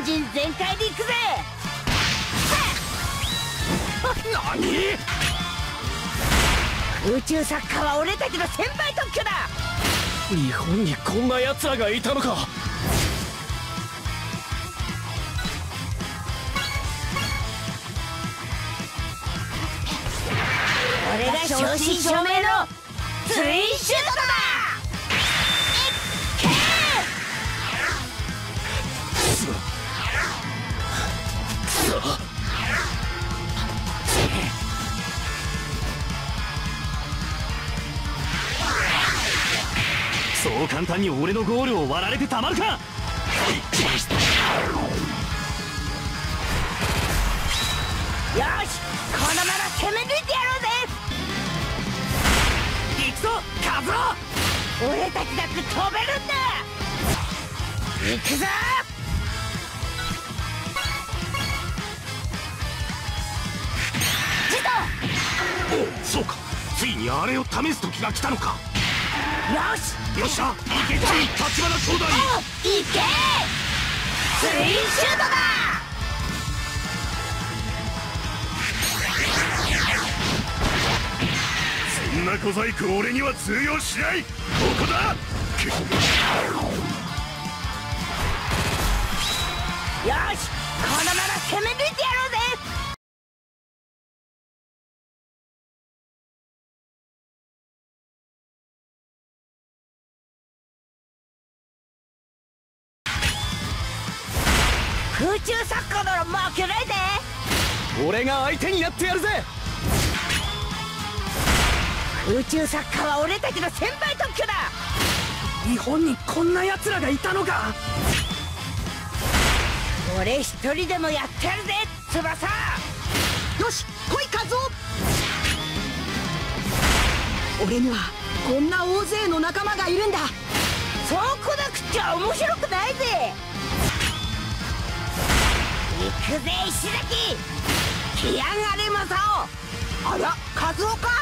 ンジン全開でいくぜ。 何？ 空中サッカーは俺たちの先輩特許だ。 日本にこんな奴らがいたのか。 俺が正真正銘のツインシュートだ。 そう簡単に俺のゴールを割られてたまるか。 よし、このまま攻め抜いてやろうぜ。 行くぞカズオ。 俺たちだって飛べるんだ。行くぞ。 そうか、ついにあれを試す時が来たのか。 よし、 よっしゃ、行けつい立花兄弟。 行けツインシュートだ。 そんな小細工俺には通用しない。ここだ。 よし、このまま攻め抜いてやろうぜ。空中サッカーなら負けないで。 俺が相手になってやるぜ。 空中サッカーは俺たちの先輩特許だ。 日本にこんな奴らがいたのか。 俺一人でもやってやるぜ翼。 よし来いカズオ。俺にはこんな大勢の仲間がいるんだ。 そうこなくっちゃ面白くないぜ。行くぜ石崎、来やがれマサオ。 あらカズオか。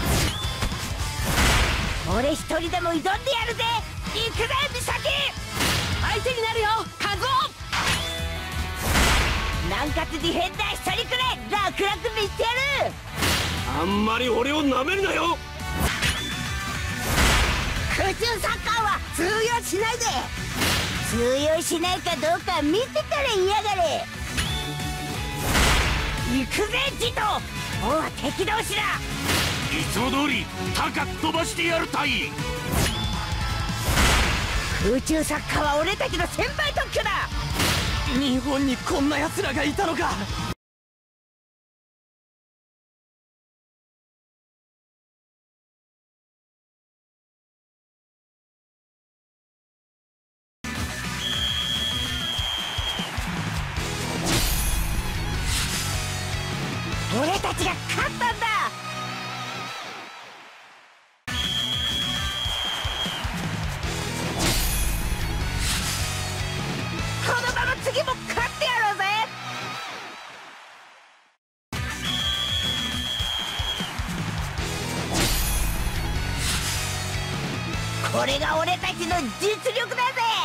俺一人でも挑んでやるぜ。行くぜ美咲。 相手になるよカズ南葛ディフェンダー一人くらい楽々に言ってやる。 あんまり俺をなめるなよ。 空中サッカーは通用しないで。通用しないかどうか見てたら言いやがれ。行くぜジト、もう敵同士だ。 いつも通り高く飛ばしてやるたい。 空中サッカーは俺たちの先輩特許だ。 日本にこんな奴らがいたのか。 俺たちが勝ったんだ。このまま次も勝ってやろうぜ。これが俺たちの実力だぜ。